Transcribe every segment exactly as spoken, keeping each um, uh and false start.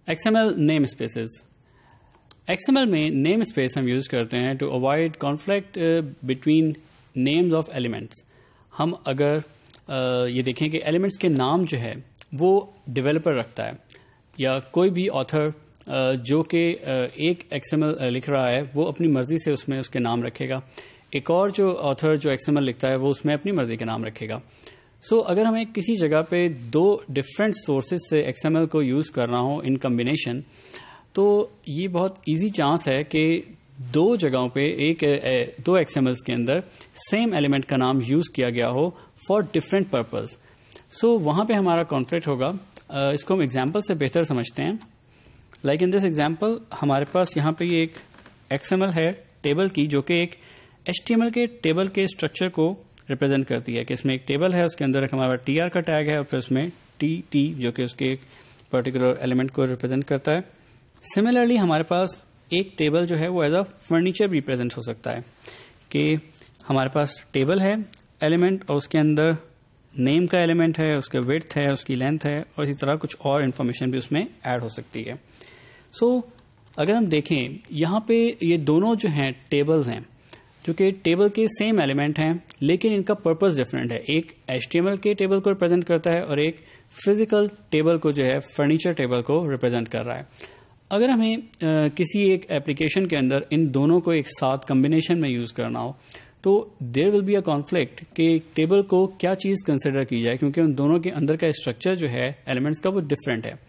X M L name spaces. X M L میں name space ہم use کرتے ہیں to avoid conflict between names of elements. ہم اگر uh, یہ دیکھیں کہ ایلیمنٹس کے نام جو ہے وہ ڈیولپر رکھتا ہے یا کوئی بھی آتھر uh, جو کہ uh, ایک ایکس ایم ایل لکھ رہا ہے وہ اپنی مرضی سے اس میں اس کے نام رکھے گا, ایک اور جو آتھر جو ایکس ایم ایل لکھتا ہے وہ اس میں اپنی مرضی کے نام رکھے گا. سو so, اگر ہمیں کسی جگہ پہ دو ڈفرینٹ سورسز سے ایکس ایم ایل کو یوز کرنا ہو ان کمبینیشن, تو یہ بہت ایزی چانس ہے کہ دو جگہوں پہ ایک دو ایکس ایم ایلس کے اندر سیم ایلیمنٹ کا نام یوز کیا گیا ہو فار ڈفرینٹ پرپز. سو وہاں پہ ہمارا کانفلکٹ ہوگا. اس کو ہم ایگزامپل سے بہتر سمجھتے ہیں. لائک ان دس ایگزامپل ہمارے پاس یہاں پہ یہ ایک ایکس ایم ایل ہے ٹیبل کی, جو کہ ایک ایچ ٹی ایم ایل کے ٹیبل کے اسٹرکچر کو ریپرزینٹ کرتی ہے کہ اس میں ایک ٹیبل ہے, اس کے اندر ایک ہمارا ٹی آر کا ٹیگ ہے اور پھر اس میں ٹی ٹی جو کہ اس کے ایک پرٹیکولر ایلیمنٹ کو ریپرزینٹ کرتا ہے. سملرلی ہمارے پاس ایک ٹیبل جو ہے وہ ایز اے فرنیچر ریپرزینٹ ہو سکتا ہے کہ ہمارے پاس ٹیبل ہے ایلیمنٹ اور اس کے اندر نیم کا ایلیمنٹ ہے, اس کے ویڈتھ ہے, اس کی لینتھ ہے اور اسی طرح کچھ اور انفارمیشن بھی اس میں ایڈ ہو سکتی ہے. سو so, اگر ہم دیکھیں یہاں پہ یہ دونوں جو ہیں ٹیبلز ہیں جو کہ ٹیبل کے سیم ایلیمنٹ ہیں لیکن ان کا پرپز ڈفرینٹ ہے. ایک ایچ ٹی ایم ایل کے ٹیبل کو ریپرزینٹ کرتا ہے اور ایک فزیکل ٹیبل کو جو ہے فرنیچر ٹیبل کو ریپرزینٹ کر رہا ہے. اگر ہمیں آ, کسی ایک ایپلیکیشن کے اندر ان دونوں کو ایک ساتھ کمبینیشن میں یوز کرنا ہو تو there will be a conflict کہ ٹیبل کو کیا چیز کنسیڈر کی جائے, کیونکہ ان دونوں کے اندر کا اسٹرکچر جو ہے ایلیمنٹس کا وہ ڈفرینٹ ہے.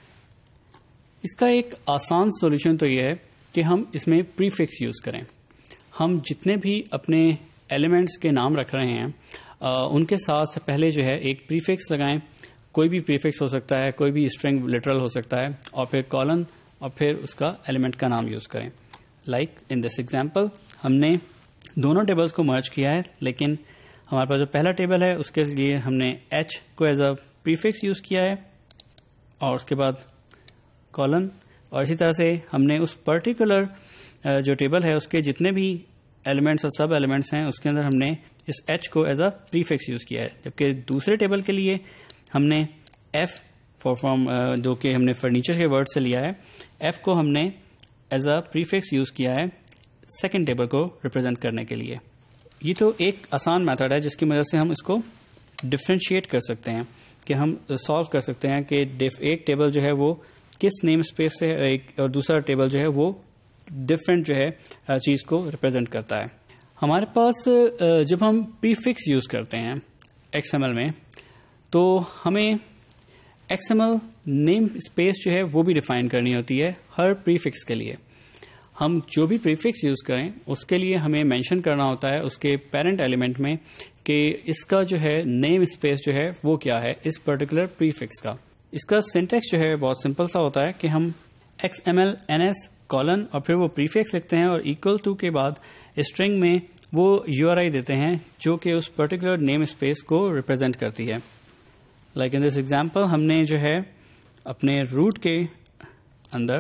اس کا ایک آسان سولوشن تو یہ ہے کہ ہم اس میں پری فکس یوز کریں. ہم جتنے بھی اپنے ایلیمنٹس کے نام رکھ رہے ہیں آ, ان کے ساتھ سے پہلے جو ہے ایک پری فکس لگائیں. کوئی بھی پری فکس ہو سکتا ہے, کوئی بھی اسٹرنگ لٹرل ہو سکتا ہے, اور پھر کالن اور پھر اس کا ایلیمنٹ کا نام یوز کریں. لائک ان دس ایگزامپل ہم نے دونوں ٹیبلز کو مرج کیا ہے, لیکن ہمارے پاس جو پہلا ٹیبل ہے اس کے لیے ہم نے ایچ کو as a prefix use کیا ہے اور اس کے بعد کالن, اور اسی طرح سے ہم نے اس پرٹیکولر جو ٹیبل ہے اس کے جتنے بھی ایلیمنٹس اور سب ایلیمنٹس ہیں اس کے اندر ہم نے اس ایچ کو as a prefix use کیا ہے. جبکہ دوسرے ٹیبل کے لیے ہم نے ایف فار فرام جو کہ ہم نے فرنیچر کے ورڈ سے لیا ہے, ایف کو ہم نے as a prefix use کیا ہے سیکنڈ ٹیبل کو ریپرزینٹ کرنے کے لیے. یہ تو ایک آسان میتھڈ ہے جس کی مدد سے ہم اس کو ڈفرینشیٹ کر سکتے ہیں کہ ہم سالو کر سکتے ہیں کہ ایک ٹیبل جو ہے وہ کس نیم اسپیس سے ایک اور دوسرا ٹیبل جو ہے وہ ڈفرینٹ جو ہے چیز کو ریپرزینٹ کرتا ہے. ہمارے پاس جب ہم پری فکس یوز کرتے ہیں ایکس ایم ایل میں تو ہمیں X M L name space جو ہے وہ بھی ڈیفائن کرنی ہوتی ہے ہر پری فکس کے لیے. ہم جو بھی پری فکس یوز کریں اس کے لیے ہمیں مینشن کرنا ہوتا ہے اس کے پیرنٹ ایلیمنٹ میں کہ اس کا جو ہے نیم اسپیس جو ہے وہ کیا ہے اس پرٹیکولر پری فکس کا. اس کا سینٹیکس جو ہے بہت سمپل سا ہوتا ہے کہ ہم X M L N S colon اور پھر وہ پری فکس لکھتے ہیں اور اکول ٹو کے بعد اسٹرنگ میں وہ یو آر آئی دیتے ہیں جو کہ اس پرٹیکولر نیم اسپیس کو ریپرزینٹ کرتی ہے. لائک ان دس ایگزامپل ہم نے جو ہے اپنے روٹ کے اندر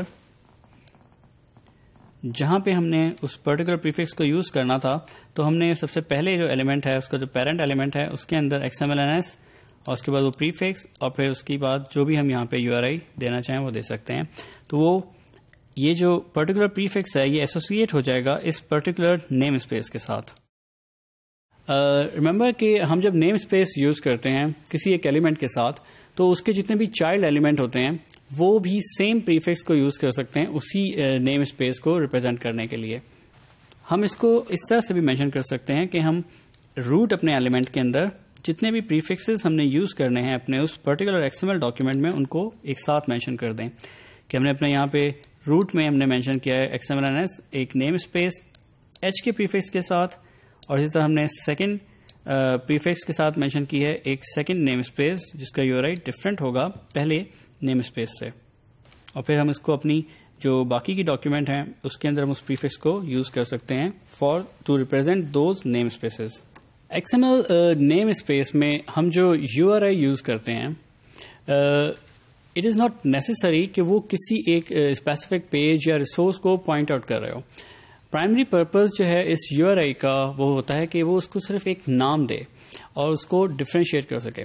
جہاں پہ ہم نے اس پرٹیکولر پریفکس کو یوز کرنا تھا تو ہم نے سب سے پہلے جو ایلیمنٹ ہے اس کا جو پیرنٹ ایلیمنٹ ہے اس کے اندر X M L N S اور اس کے بعد وہ پریفکس اور پھر اس کے بعد جو بھی ہم یہاں پہ یو آر آئی دینا چاہیں وہ دے سکتے ہیں. تو وہ یہ جو پرٹیکولر پریفکس ہے یہ ایسوسیٹ ہو جائے گا اس پرٹیکولر نیم اسپیس کے ساتھ. ریمبر uh, کہ ہم جب نیم اسپیس یوز کرتے ہیں کسی ایک ایلیمنٹ کے ساتھ تو اس کے جتنے بھی چائلڈ ایلیمنٹ ہوتے ہیں وہ بھی سیم پریفکس کو یوز کر سکتے ہیں اسی نیم uh, اسپیس کو ریپرزینٹ کرنے کے لیے. ہم اس کو اس طرح سے بھی مینشن کر سکتے ہیں کہ ہم روٹ اپنے ایلیمنٹ کے اندر جتنے بھی پریفکسز ہم نے یوز کرنے ہیں اپنے اس particular X M L document میں ان کو ایک ساتھ مینشن کر دیں کہ ہم نے اپنے یہاں پہ روٹ میں ہم نے مینشن کیا ہے X M L N S ایک نیم اسپیس ایچ کے پریفکس کے ساتھ, اور اسی طرح ہم نے سیکنڈ پریفکس کے ساتھ مینشن کی ہے ایک سیکنڈ نیم اسپیس جس کا یو آر آئی ڈفرینٹ ہوگا پہلے نیم اسپیس سے, اور پھر ہم اس کو اپنی جو باقی کی ڈاکیومنٹ ہیں اس کے اندر ہم اس پریفکس کو یوز کر سکتے ہیں for to represent those name spaces. X M L name space میں ہم جو یو آر آئی یوز کرتے ہیں اٹ از ناٹ نیسسری کہ وہ کسی ایک اسپیسیفک پیج یا ریسورس کو پوائنٹ آؤٹ کر رہے ہو. پرائمری پرپز جو ہے اس یو آر آئی کا وہ ہوتا ہے کہ وہ اس کو صرف ایک نام دے اور اس کو ڈفرینشیٹ کر سکے.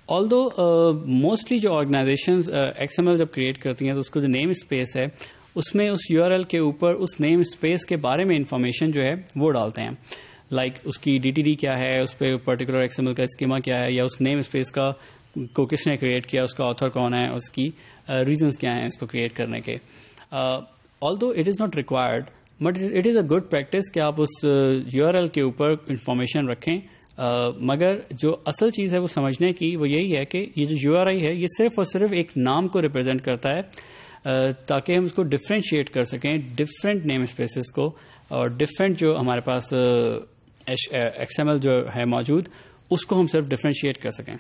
آلدو موسٹلی جو آرگنائزیشنز ایکس ایم ایل جب کریٹ کرتی ہیں تو اس کو جو نیم اسپیس ہے اس میں اس یو آر ایل کے اوپر اس نیم اسپیس کے بارے میں انفارمیشن جو ہے وہ ڈالتے ہیں. لائک like, اس کی ڈی ٹی ڈی کیا ہے, اس پہ پرٹیکولر ایکس ایم ایل کا اسکیما کیا ہے, یا اس نیم اسپیس کا کو کس نے کریٹ کیا, اس کا آتھر کون ہے, اس کی ریزنس uh, کیا ہیں اس کو کریٹ کرنے کے. Although it is not required but it is a good practice کہ آپ اس یو آر ایل کے اوپر انفارمیشن رکھیں. uh, مگر جو اصل چیز ہے وہ سمجھنے کی وہ یہی ہے کہ یہ جو یو آر آئی ہے یہ صرف اور صرف ایک نام کو ریپرزینٹ کرتا ہے, uh, تاکہ ہم اس کو ڈفرینشیٹ کر سکیں ڈفرینٹ نیم اسپیسیز کو, اور ڈفرینٹ جو ہمارے پاس ایکس ایم ایل جو ہے موجود اس کو ہم صرف ڈفرینشیٹ کر سکیں.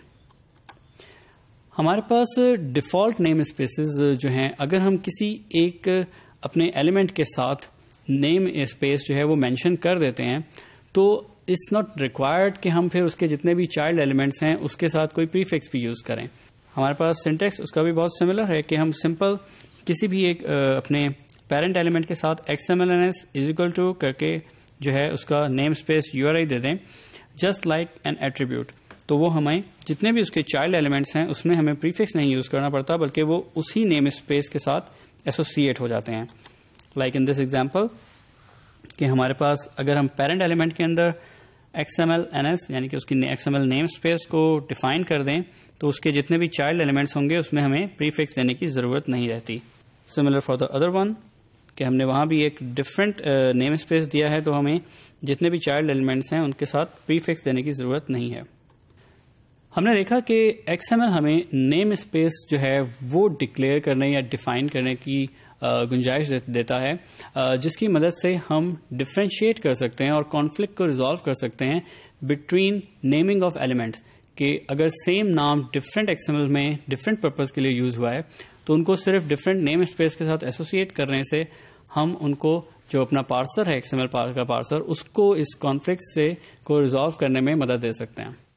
ہمارے پاس ڈیفالٹ نیم اسپیسیز جو ہیں, اگر ہم کسی ایک اپنے ایلیمنٹ کے ساتھ نیم اسپیس جو ہے وہ مینشن کر دیتے ہیں تو اٹس ناٹ ریکوائرڈ کہ ہم پھر اس کے جتنے بھی چائلڈ ایلیمنٹس ہیں اس کے ساتھ کوئی پریفکس بھی یوز کریں. ہمارے پاس سنٹیکس اس کا بھی بہت سملر ہے کہ ہم سمپل کسی بھی ایک اپنے پیرنٹ ایلیمنٹ کے ساتھ X M L N S is equal to کر کے جو ہے اس کا name space U R I دے دیں, جسٹ لائک این ایٹریبیوٹ. تو وہ ہمیں جتنے بھی اس کے چائلڈ ایلیمنٹس ہیں اس میں ہمیں پریفکس نہیں یوز کرنا پڑتا, بلکہ وہ اسی نیم اسپیس کے ساتھ ایسوسیٹ ہو جاتے ہیں. لائک ان دس ایگزامپل کہ ہمارے پاس اگر ہم پیرنٹ ایلیمنٹ کے اندر X M L N S یعنی کہ اس کی X M L name space کو ڈیفائن کر دیں تو اس کے جتنے بھی چائلڈ ایلیمنٹس ہوں گے اس میں ہمیں پریفکس دینے کی ضرورت نہیں رہتی. Similar for the other one کہ ہم نے وہاں بھی ایک ڈفرینٹ نیم اسپیس دیا ہے تو ہمیں جتنے بھی چائلڈ ایلیمنٹس ہیں ان کے ساتھ پریفکس دینے کی ضرورت نہیں ہے. ہم نے دیکھا کہ ایکس ایم ایل ہمیں نیم اسپیس جو ہے وہ ڈکلیئر کرنے یا ڈیفائن کرنے کی گنجائش دیتا ہے, جس کی مدد سے ہم ڈفرینشیٹ کر سکتے ہیں اور کانفلکٹ کو ریزالو کر سکتے ہیں بٹوین نیمنگ آف ایلیمنٹس. کہ اگر سیم نام ڈفرینٹ ایکس ایم ایل میں ڈفرینٹ پرپز کے لیے یوز ہوا ہے تو ان کو صرف ڈفرینٹ نیم اسپیس کے ساتھ ایسوسیٹ کرنے سے ہم ان کو جو اپنا پارسر ہے ایکس ایم ایل کا پارسر اس کو اس کانفلکٹ سے کو ریزالو کرنے میں مدد دے سکتے ہیں.